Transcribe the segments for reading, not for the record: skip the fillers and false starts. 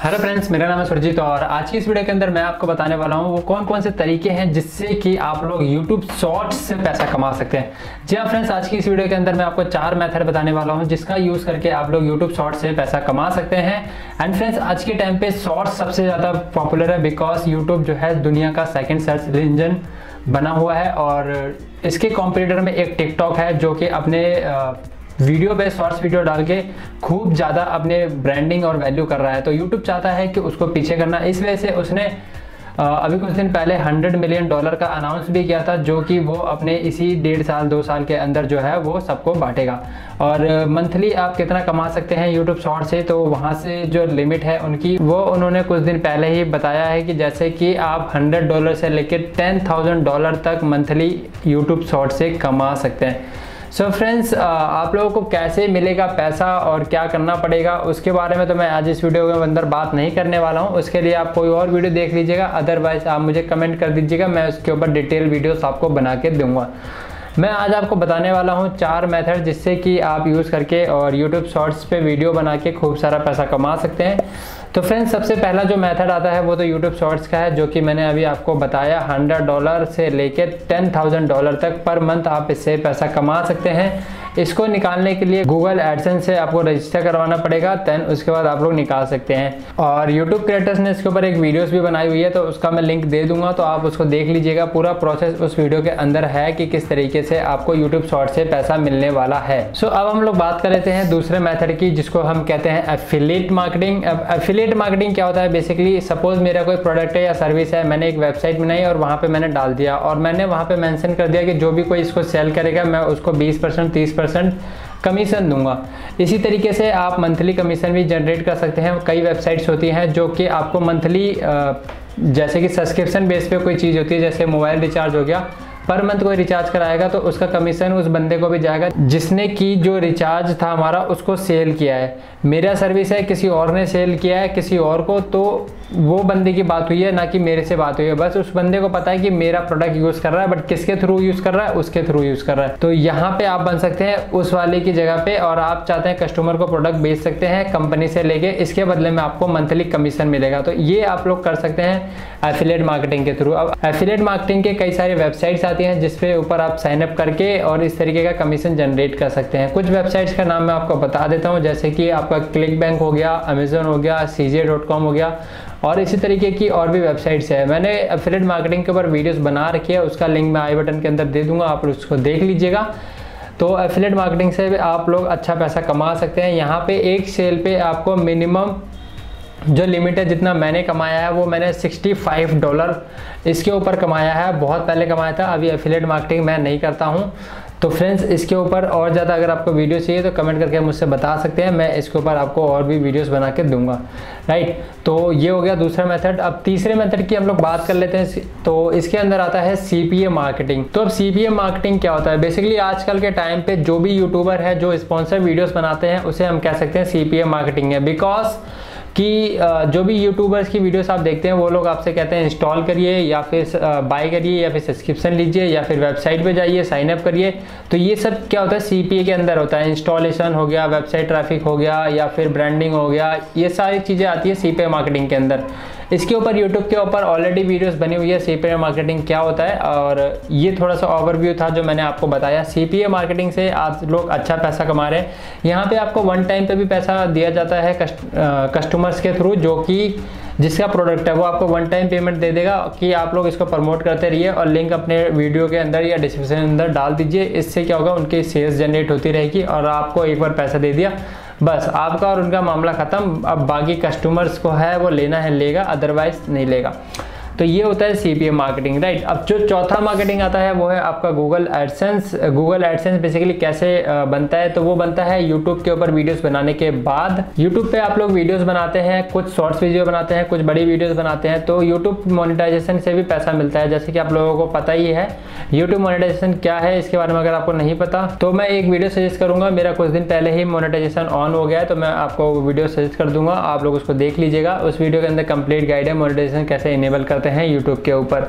Hello friends, मेरा नाम है सुरजीत और आज की इस वीडियो के अंदर मैं आपको बताने वाला हूँ वो कौन कौन से तरीके हैं जिससे कि आप लोग YouTube शॉर्ट्स से पैसा कमा सकते हैं। जी हाँ फ्रेंड्स, आज की इस वीडियो के अंदर मैं आपको 4 मेथड बताने वाला हूँ जिसका यूज़ करके आप लोग YouTube शॉर्ट्स से पैसा कमा सकते हैं। एंड फ्रेंड्स, आज के टाइम पे शॉर्ट्स सबसे ज़्यादा पॉपुलर है बिकॉज यूट्यूब जो है दुनिया का सेकेंड सर्च इंजन बना हुआ है और इसके कॉम्पिटिटर में एक टिकटॉक है जो कि अपने वीडियो पे शॉर्ट्स वीडियो डाल के खूब ज़्यादा अपने ब्रांडिंग और वैल्यू कर रहा है। तो यूट्यूब चाहता है कि उसको पीछे करना, इस वजह से उसने अभी कुछ दिन पहले $100 मिलियन का अनाउंस भी किया था जो कि वो अपने इसी 1.5 साल 2 साल के अंदर जो है वो सबको बांटेगा। और मंथली आप कितना कमा सकते हैं यूट्यूब शॉर्ट से, तो वहाँ से जो लिमिट है उनकी वो उन्होंने कुछ दिन पहले ही बताया है कि जैसे कि आप $100 से लेकर $10,000 तक मंथली यूट्यूब शॉर्ट से कमा सकते हैं। सो फ्रेंड्स, आप लोगों को कैसे मिलेगा पैसा और क्या करना पड़ेगा उसके बारे में तो मैं आज इस वीडियो के अंदर बात नहीं करने वाला हूं। उसके लिए आप कोई और वीडियो देख लीजिएगा, अदरवाइज आप मुझे कमेंट कर दीजिएगा, मैं उसके ऊपर डिटेल वीडियोस आपको बना के दूंगा। मैं आज आपको बताने वाला हूं 4 मेथड जिससे कि आप यूज़ करके और यूट्यूब शॉर्ट्स पे वीडियो बना के खूब सारा पैसा कमा सकते हैं। तो फ्रेंड्स, सबसे पहला जो मेथड आता है वो तो यूट्यूब शॉर्ट्स का है जो कि मैंने अभी आपको बताया। $100 से लेकर $10,000 तक पर मंथ आप इससे पैसा कमा सकते हैं। इसको निकालने के लिए गूगल एडसेंस से आपको रजिस्टर करवाना पड़ेगा, देन उसके बाद आप लोग निकाल सकते हैं। और यूट्यूब क्रिएटर्स ने इसके ऊपर एक वीडियोस भी बनाई हुई है तो उसका मैं लिंक दे दूंगा, तो आप उसको देख लीजिएगा। पूरा प्रोसेस उस वीडियो के अंदर है कि किस तरीके से आपको यूट्यूब शॉर्ट से पैसा मिलने वाला है। सो अब हम लोग बात कर लेते हैं दूसरे मेथड की जिसको हम कहते हैं एफिलिएट मार्केटिंग। अब एफिलिएट मार्केटिंग क्या होता है? बेसिकली सपोज मेरा कोई प्रोडक्ट है या सर्विस है, मैंने एक वेबसाइट बनाई और वहाँ पे मैंने डाल दिया और मैंने वहाँ पे मेंशन कर दिया कि जो भी कोई इसको सेल करेगा मैं उसको 20% 30% कमीशन दूंगा। इसी तरीके से आप मंथली कमीशन भी जनरेट कर सकते हैं। कई वेबसाइट्स होती हैं जो कि आपको मंथली जैसे कि सब्सक्रिप्शन बेस पे कोई चीज़ होती है, जैसे मोबाइल रिचार्ज हो गया, पर मंथ कोई रिचार्ज कराएगा तो उसका कमीशन उस बंदे को भी जाएगा जिसने की जो रिचार्ज था हमारा उसको सेल किया है। मेरा सर्विस है, किसी और ने सेल किया है किसी और को, तो वो बंदे की बात हुई है ना कि मेरे से बात हुई है। बस उस बंदे को पता है कि मेरा प्रोडक्ट यूज़ कर रहा है, बट किसके थ्रू यूज़ कर रहा है, उसके थ्रू यूज़ कर रहा है। तो यहाँ पे आप बन सकते हैं उस वाले की जगह पे और आप चाहते हैं कस्टमर को प्रोडक्ट बेच सकते हैं कंपनी से लेके, इसके बदले में आपको मंथली कमीशन मिलेगा। तो ये आप लोग कर सकते हैं एफिलिएट मार्केटिंग के थ्रू। अब एफिलिएट मार्केटिंग के कई सारे वेबसाइट्स आती हैं जिसपे ऊपर आप साइन अप करके और इस तरीके का कमीशन जनरेट कर सकते हैं। कुछ वेबसाइट्स का नाम मैं आपको बता देता हूँ, जैसे कि आपका क्लिक बैंक हो गया, अमेजोन हो गया, CJ.com हो गया और इसी तरीके की और भी वेबसाइट्स है। मैंने एफिलिएट मार्केटिंग के ऊपर वीडियोस बना रखी है, उसका लिंक मैं आई बटन के अंदर दे दूंगा, आप उसको देख लीजिएगा। तो एफिलिएट मार्केटिंग से आप लोग अच्छा पैसा कमा सकते हैं। यहाँ पे एक सेल पे आपको मिनिमम जो लिमिट है, जितना मैंने कमाया है वो मैंने $65 इसके ऊपर कमाया है। बहुत पहले कमाया था, अभी एफिलिएट मार्केटिंग मैं नहीं करता हूँ। तो फ्रेंड्स, इसके ऊपर और ज़्यादा अगर आपको वीडियो चाहिए तो कमेंट करके मुझसे बता सकते हैं, मैं इसके ऊपर आपको और भी वीडियोस बना के दूंगा। राइट, तो ये हो गया दूसरा मेथड। अब तीसरे मेथड की हम लोग बात कर लेते हैं। तो इसके अंदर आता है CPA मार्केटिंग। तो अब CPA मार्केटिंग क्या होता है? बेसिकली आजकल के टाइम पे जो भी यूट्यूबर है जो स्पॉन्सर वीडियोस बनाते हैं उसे हम कह सकते हैं CPA मार्केटिंग है। बिकॉज कि जो भी यूट्यूबर्स की वीडियोस आप देखते हैं वो लोग आपसे कहते हैं इंस्टॉल करिए या फिर बाय करिए या फिर सब्सक्रिप्शन लीजिए या फिर वेबसाइट पे जाइए साइन अप करिए। तो ये सब क्या होता है? CPA के अंदर होता है। इंस्टॉलेशन हो गया, वेबसाइट ट्रैफिक हो गया या फिर ब्रांडिंग हो गया, ये सारी चीज़ें आती है CPA मार्केटिंग के अंदर। इसके ऊपर यूट्यूब के ऊपर ऑलरेडी वीडियोस बनी हुई है CPA मार्केटिंग क्या होता है, और ये थोड़ा सा ओवरव्यू था जो मैंने आपको बताया। CPA मार्केटिंग से आप लोग अच्छा पैसा कमा रहे हैं। यहाँ पे आपको वन टाइम पे भी पैसा दिया जाता है कस्टमर्स के थ्रू, जो कि जिसका प्रोडक्ट है वो आपको वन टाइम पेमेंट दे देगा कि आप लोग इसको प्रमोट करते रहिए और लिंक अपने वीडियो के अंदर या डिस्क्रिप्शन के अंदर डाल दीजिए। इससे क्या होगा, उनकी सेल्स जनरेट होती रहेगी और आपको एक बार पैसा दे दिया, बस आपका और उनका मामला ख़त्म। अब बाकी कस्टमर्स को है वो लेना है लेगा, अदरवाइज नहीं लेगा। तो ये होता है CPA मार्केटिंग। राइट, अब जो चौथा मार्केटिंग आता है वो है आपका Google AdSense. Google AdSense basically कैसे बनता है? तो वो बनता है यूट्यूब के ऊपर वीडियोस बनाने के बाद। यूट्यूब पे आप लोग वीडियोस बनाते हैं, कुछ शॉर्ट्स वीडियो बनाते हैं, कुछ बड़ी वीडियोस बनाते हैं, तो यूट्यूब मोनेटाइजेशन से भी पैसा मिलता है। जैसे कि आप लोगों को पता ही है यूट्यूब मोनेटाइजेशन क्या है, इसके बारे में अगर आपको नहीं पता तो मैं एक वीडियो सजेस्ट करूंगा। मेरा कुछ दिन पहले ही मोनेटाइजेशन ऑन हो गया है तो मैं आपको वीडियो सजेस्ट कर दूंगा, आप लोग उसको देख लीजिएगा। उस वीडियो के अंदर कंप्लीट गाइड है मोनेटाइजेशन कैसे इनेबल करते हैं यूट्यूब के ऊपर।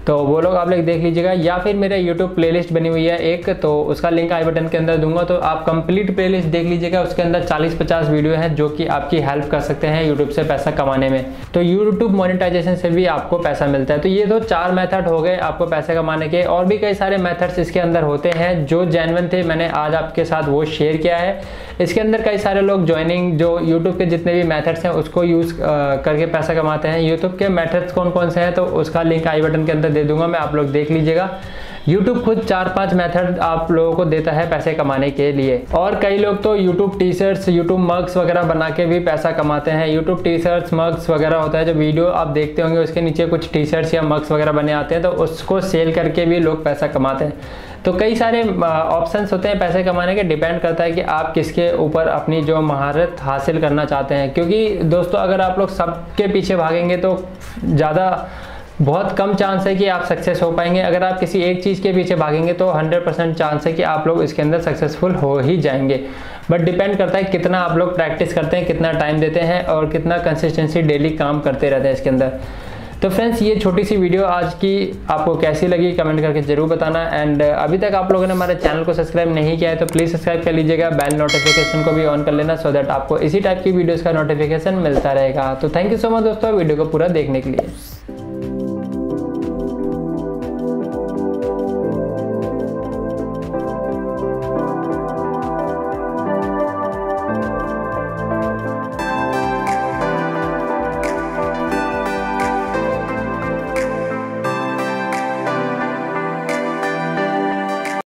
तो वो लोग आप लोग देख लीजिएगा, या फिर मेरे यूट्यूब प्लेलिस्ट बनी हुई है एक, तो उसका लिंक आई बटन के अंदर दूंगा, तो आप कंप्लीट प्लेलिस्ट देख लीजिएगा। उसके अंदर 40-50 वीडियो हैं जो कि आपकी हेल्प कर सकते हैं यूट्यूब से पैसा कमाने में। तो यूट्यूब मोनेटाइजेशन से भी आपको पैसा मिलता है। तो ये तो 4 मेथड हो गए आपको पैसे कमाने के, और भी कई सारे मेथड्स इसके अंदर होते हैं जो जेन्युइन थे, मैंने आज आपके साथ वो शेयर किया है। इसके अंदर कई सारे लोग ज्वाइनिंग जो यूट्यूब के जितने भी मेथड्स हैं उसको यूज़ करके पैसा कमाते हैं। यूट्यूब के मेथड्स कौन कौन से हैं तो उसका लिंक आई बटन के अंदर दे दूंगा मैं, आप लोग देख लीजिएगा। YouTube खुद 4-5 मेथड आप लोगों को देता है पैसे कमाने के लिए। और कई लोग तो YouTube T shirts, YouTube mugs वगैरह बना के भी पैसा कमाते हैं। YouTube टी शर्ट्स, मग्स वगैरह होता है, जो वीडियो आप देखते होंगे उसके नीचे कुछ टी शर्ट्स या मग्स वगैरह बने आते हैं, तो उसको सेल करके भी लोग पैसा कमाते हैं। तो कई सारे ऑप्शंस होते हैं पैसे कमाने के, डिपेंड करता है कि आप किसके ऊपर अपनी जो महारत हासिल करना चाहते हैं। क्योंकि दोस्तों अगर आप लोग सबके पीछे भागेंगे तो बहुत कम चांस है कि आप सक्सेस हो पाएंगे। अगर आप किसी एक चीज़ के पीछे भागेंगे तो 100% चांस है कि आप लोग इसके अंदर सक्सेसफुल हो ही जाएंगे। बट डिपेंड करता है कितना आप लोग प्रैक्टिस करते हैं, कितना टाइम देते हैं और कितना कंसिस्टेंसी डेली काम करते रहते हैं इसके अंदर। तो फ्रेंड्स ये छोटी सी वीडियो आज की आपको कैसी लगी कमेंट करके ज़रूर बताना। एंड अभी तक आप लोगों ने हमारे चैनल को सब्सक्राइब नहीं किया है तो प्लीज़ सब्सक्राइब कर लीजिएगा, बेल नोटिफिकेशन को भी ऑन कर लेना, सो दैट आपको इसी टाइप की वीडियोज़ का नोटिफिकेशन मिलता रहेगा। तो थैंक यू सो मच दोस्तों वीडियो को पूरा देखने के लिए।